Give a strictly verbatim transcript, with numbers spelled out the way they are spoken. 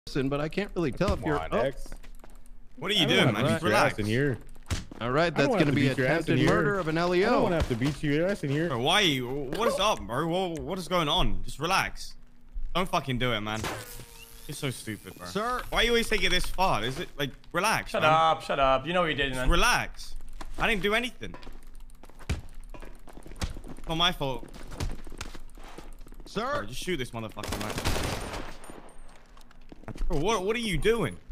but I can't really tell if you're. On, Oh. X. What are you doing, man? Just relax. In here. All right, that's going to be attempted murder of an L E O. I don't want to have to beat your ass in here. Bro, why are you? What is up, bro? What, what is going on? Just relax. Don't fucking do it, man. You're so stupid, bro. Sir, why you always take it this far? Is it like relax? Shut man. up, shut up. You know what you did, Just man. relax. I didn't do anything. Not my fault. Sir, bro, just shoot this motherfucker, man. Bro, what what are you doing?